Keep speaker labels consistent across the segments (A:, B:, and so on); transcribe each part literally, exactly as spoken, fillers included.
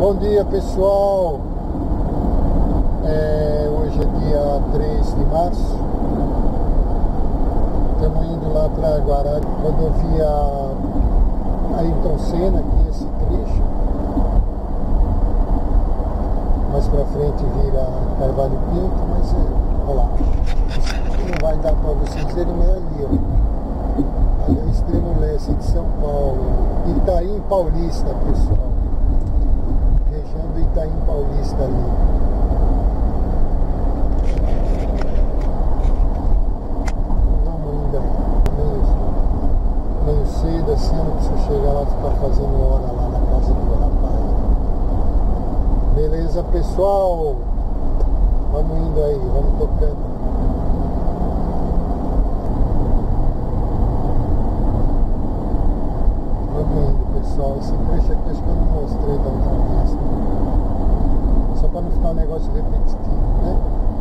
A: Bom dia, pessoal. É, hoje é dia três de março. Estamos indo lá para Guará, rodovia Ayrton Senna, aqui esse trecho. Mais para frente vira Carvalho Pinto, mas é, olha lá. Não vai dar para vocês verem, mas ali, ó. Ali é o extremo leste de São Paulo. Itaim Paulista, pessoal. Região do Itaim Paulista ali. Vamos indo aí. Meio, meio cedo assim, não precisa chegar lá e ficar fazendo hora lá na casa do rapaz. Beleza, pessoal? Vamos indo aí, vamos tocando. Pessoal, esse trecho aqui acho que eu não mostrei da outra vez, né? Só para não ficar um negócio repetitivo, né?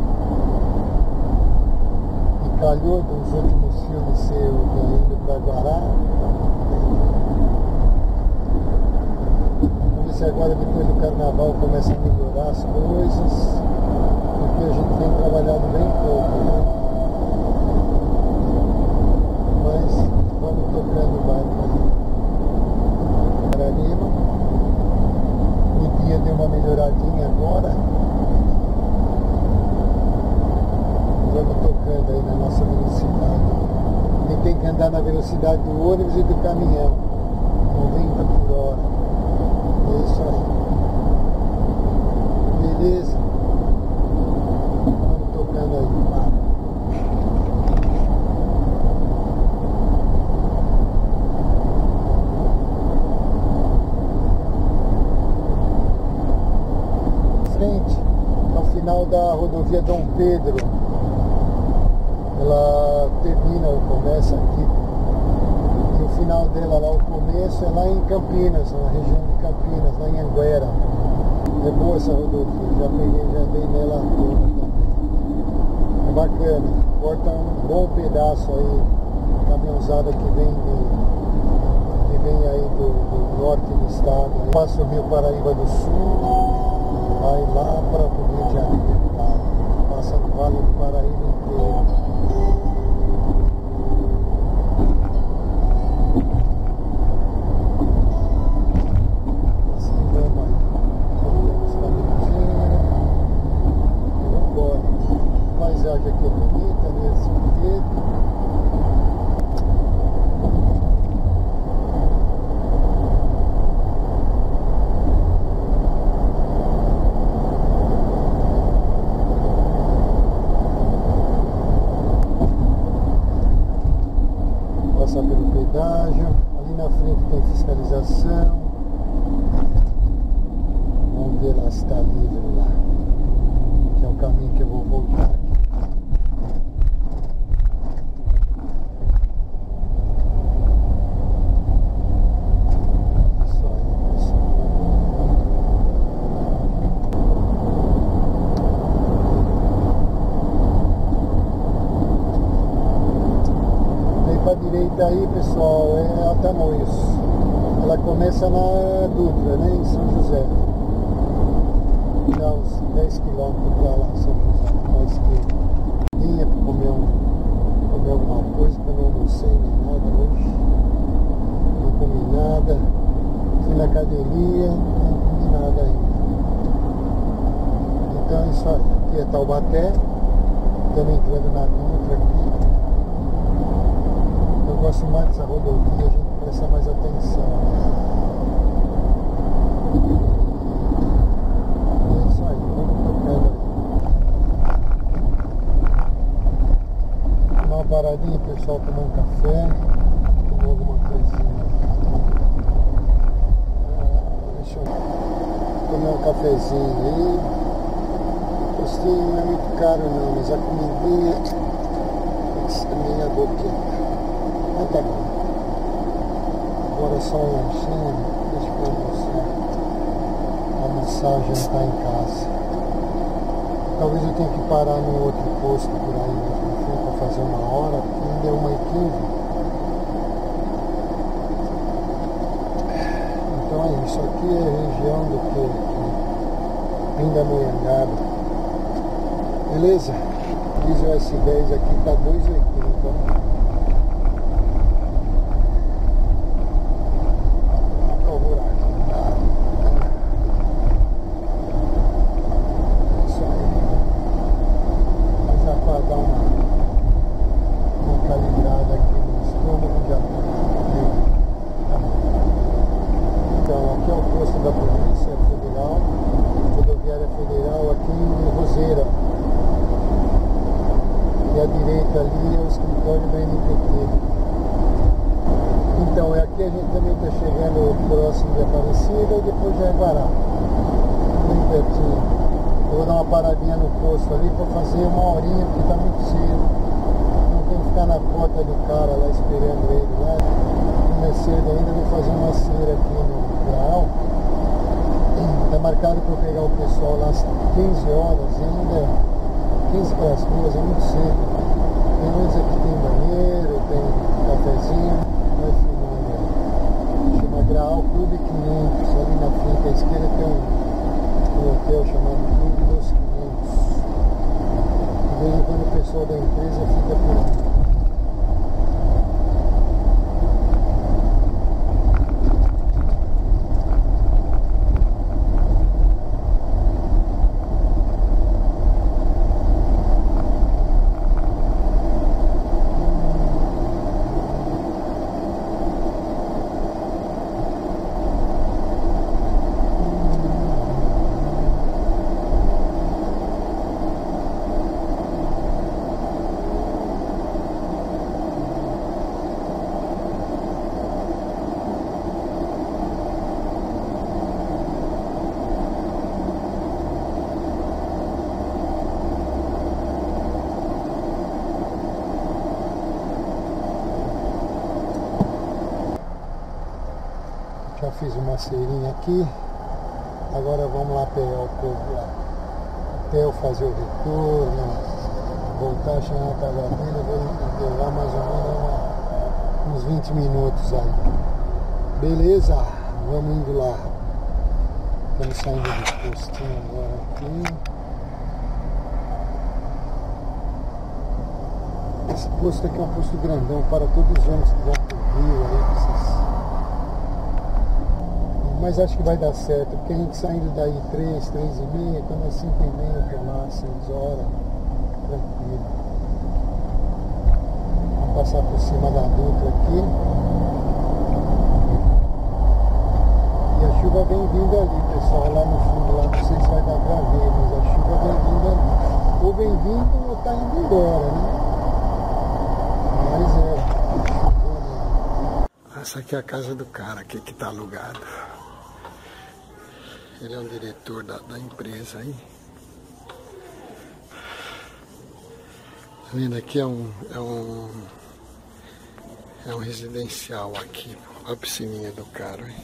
A: E calhou dos últimos filmes ser indo para Guará. Vamos ver se agora, depois do carnaval, começa a melhorar as coisas, porque a gente tem trabalhado bem pouco, né? Mas vamos tocando o barco ali. O dia deu uma melhoradinha agora. Vamos tocando aí na nossa velocidade. E tem que andar na velocidade do ônibus e do caminhão, noventa por hora. É isso aí. Beleza? Vamos tocando aí. Ao final da rodovia Dom Pedro, ela termina ou começa aqui, e o final dela lá, o começo é lá em Campinas, na região de Campinas, lá em Anguera. É boa essa rodovia, já peguei, já dei nela toda também. É bacana, corta um bom pedaço aí, caminhãozada que vem de, que vem aí do, do norte do estado, aí passa o Rio Paraíba do Sul. Vai lá para o Rio de Janeiro, tá? Passa no Vale do Paraíba inteiro. Assim vamos aí. Vamos caminhando. E vamos embora. A paisagem aqui é bonita, né? Esse jeito. Passar pelo pedágio, ali na frente tem fiscalização. Vamos ver lá se está livre lá, que é o caminho que eu vou voltar aqui. Isso aí, pessoal. Para a direita aí, pessoal, é a Tamoios. Ela começa na Dutra, né, em São José. Dá uns dez quilômetros para lá, São José, para a esquerda. Vinha para comer, um, comer alguma coisa, que eu não almocei nem nada hoje. Não comi nada. Fui na academia, não comi nada ainda. Então é isso aí. Aqui é Taubaté. Estamos entrando na Dutra aqui. Eu gosto mais dessa rodovia, a gente presta mais atenção. É isso aí, vamos tocando aí. Tomar uma paradinha, pessoal, tomar um café, tomar alguma coisinha. Deixa eu tomar um cafezinho aí. O postinho não é muito caro não, mas a comidinha é meia boquinha. Ah, tá bom. Agora é só um lanchinho, deixa eu almoçar. Almoçar, jantar em casa. Talvez eu tenha que parar num outro posto por aí mais pra frente para fazer uma hora, porque ainda é uma e quinze. Então é Bem, isso aqui é região do que? Pindamonhangaba. Beleza? Diesel S dez aqui tá dois e oitenta. Então, é aqui a gente também está chegando próximo de Aparecida e depois já é Guará. Bem pertinho. Eu vou dar uma paradinha no posto ali para fazer uma horinha, porque está muito cedo. Não tem que ficar na porta do cara lá esperando ele lá. Como é cedo ainda, vou fazer uma cera aqui no Graal. Está marcado para eu pegar o pessoal lá às quinze horas e ainda quinze para as duas, é muito cedo. Pelo menos aqui tem banheiro, tem cafezinho. Vai filmando aí. Chama Graal Clube quinhentos. Ali na frente à esquerda tem um, um hotel chamado Clube dos quinhentos. De vez em quando o pessoal da empresa fica por aqui. Já fiz uma ceirinha aqui. Agora vamos lá pegar o povo lá. Até eu fazer o retorno, voltar a chegar na casa dele, vou levar mais ou menos uma, uns vinte minutos aí. Beleza? Vamos indo lá. Estamos saindo do postinho agora aqui. Esse posto aqui é um posto grandão para todos os ônibus que vão pro Rio aí, vocês. Mas acho que vai dar certo, porque a gente saindo daí três, três e meia, quando é cinco e meia por lá, seis horas, tranquilo. Vamos passar por cima da Dutra aqui. E a chuva vem vindo ali, pessoal, lá no fundo, lá não sei se vai dar pra ver, mas a chuva vem vindo ali. Ou vem vindo ou tá indo embora, né? Mas é. Essa aqui é a casa do cara aqui que tá alugado. Ele é um diretor da, da empresa aí. Tá vendo? Aqui é um, é um é um residencial aqui. Olha a piscininha do cara, hein?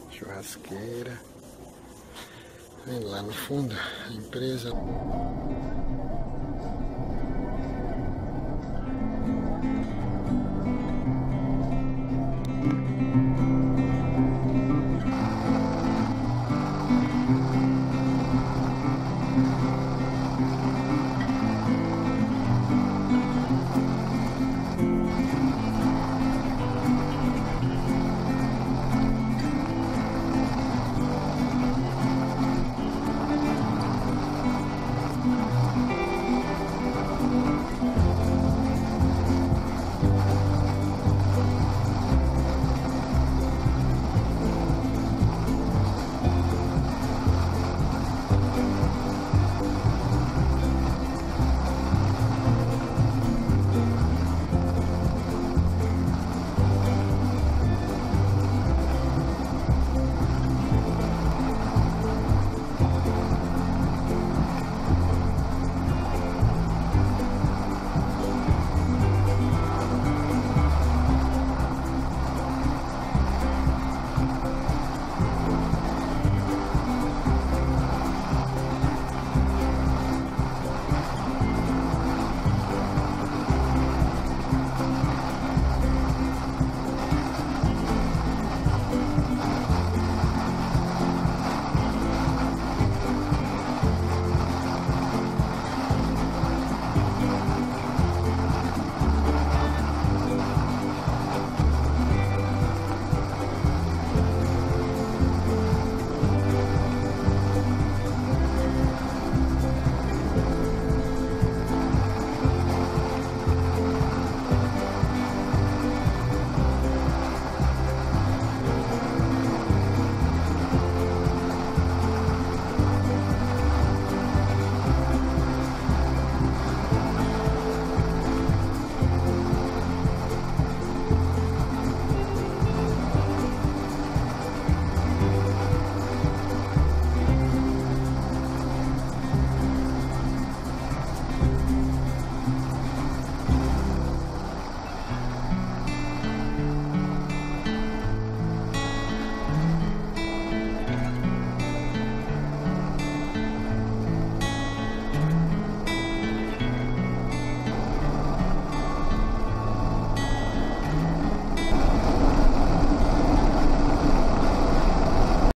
A: Churrasqueira. Vem lá no fundo, a empresa.